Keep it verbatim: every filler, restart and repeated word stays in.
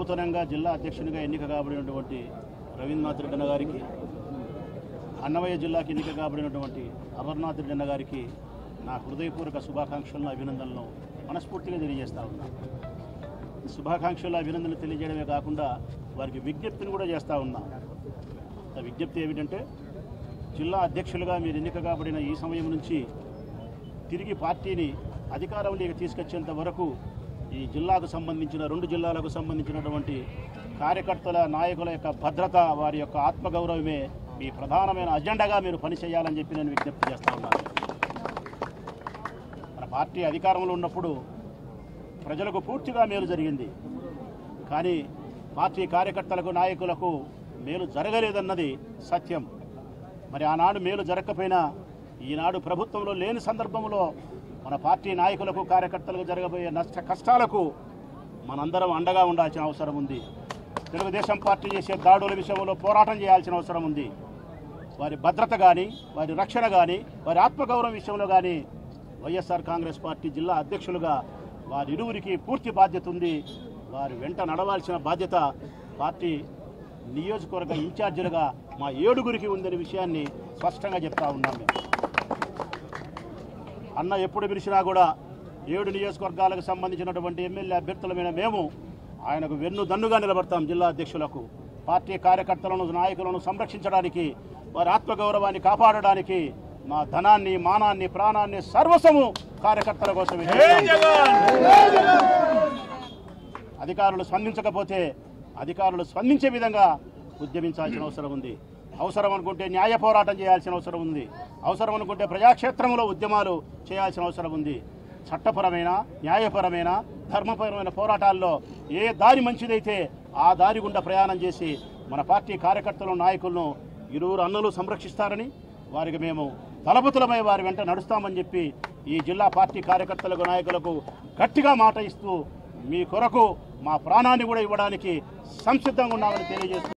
నూతనంగా జిల్లా అధ్యక్షునిగా ఎన్నిక కాబడినటువంటి రవీంద్రనాథ్ రెడ్డి అన్న గారికి, అన్నమయ్య జిల్లాకి ఎన్నిక కాబడినటువంటి అమర్నాథ్ రెడ్డి అన్న గారికి నా హృదయపూర్వక శుభాకాంక్షలను, అభినందనలను మనస్ఫూర్తిగా తెలియజేస్తా ఉన్నా. శుభాకాంక్షలు, అభినందనలు తెలియజేయడమే కాకుండా వారికి విజ్ఞప్తిని కూడా చేస్తూ ఉన్నా. ఆ విజ్ఞప్తి ఏమిటంటే, జిల్లా అధ్యక్షులుగా మీరు ఎన్నిక కాబడిన ఈ సమయం నుంచి తిరిగి పార్టీని అధికారంలోకి తీసుకొచ్చేంత వరకు ఈ జిల్లాకు సంబంధించిన రెండు జిల్లాలకు సంబంధించినటువంటి కార్యకర్తల, నాయకుల యొక్క భద్రత, వారి యొక్క ఆత్మగౌరవమే మీ ప్రధానమైన అజెండాగా మీరు పనిచేయాలని చెప్పి నేను విజ్ఞప్తి చేస్తా ఉన్నాను. మన పార్టీ అధికారంలో ఉన్నప్పుడు ప్రజలకు పూర్తిగా మేలు జరిగింది, కానీ పార్టీ కార్యకర్తలకు, నాయకులకు మేలు జరగలేదన్నది సత్యం. మరి ఆనాడు మేలు జరగకపోయినా ఈనాడు ప్రభుత్వంలో లేని సందర్భంలో మన పార్టీ నాయకులకు, కార్యకర్తలకు జరగబోయే నష్ట కష్టాలకు మనందరం అండగా ఉండాల్సిన అవసరం ఉంది. తెలుగుదేశం పార్టీ చేసే దాడుల విషయంలో పోరాటం చేయాల్సిన అవసరం ఉంది. వారి భద్రత కానీ, వారి రక్షణ కానీ, వారి ఆత్మగౌరవం విషయంలో కానీ వైఎస్ఆర్ కాంగ్రెస్ పార్టీ జిల్లా అధ్యక్షులుగా వారి ఇరువురికి పూర్తి బాధ్యత ఉంది. వారి వెంట నడవాల్సిన బాధ్యత పార్టీ నియోజకవర్గ ఇన్ఛార్జీలుగా మా ఏడుగురికి ఉందనే విషయాన్ని స్పష్టంగా చెప్తా ఉన్నాం. మేము అన్న ఎప్పుడు పిలిచినా కూడా ఏడు నియోజకవర్గాలకు సంబంధించినటువంటి ఎమ్మెల్యే అభ్యర్థుల మీద మేము ఆయనకు వెన్ను దన్నుగా నిలబడతాం. జిల్లా అధ్యక్షులకు, పార్టీ కార్యకర్తలను, నాయకులను సంరక్షించడానికి, వారి ఆత్మగౌరవాన్ని కాపాడడానికి మా ధనాన్ని, మానాన్ని, ప్రాణాన్ని సర్వస్వము కార్యకర్తల కోసం. అధికారులు స్పందించకపోతే అధికారులు స్పందించే విధంగా ఉద్యమించాల్సిన అవసరం ఉంది. అవసరం అనుకుంటే న్యాయ పోరాటం చేయాల్సిన అవసరం ఉంది. అవసరం అనుకుంటే ప్రజాక్షేత్రంలో ఉద్యమాలు చేయాల్సిన అవసరం ఉంది. చట్టపరమైన, న్యాయపరమైన, ధర్మపరమైన పోరాటాల్లో ఏ దారి మంచిదైతే ఆ దారి గుండా ప్రయాణం చేసి మన పార్టీ కార్యకర్తలను, నాయకులను ఇరువురు అన్నలు సంరక్షిస్తారని, వారికి మేము తలపుతులమై వారి వెంట నడుస్తామని చెప్పి ఈ జిల్లా పార్టీ కార్యకర్తలకు, నాయకులకు గట్టిగా మాట ఇస్తూ మీ కొరకు మా ప్రాణాన్ని కూడా ఇవ్వడానికి సంసిద్ధంగా ఉన్నామని తెలియజేస్తూ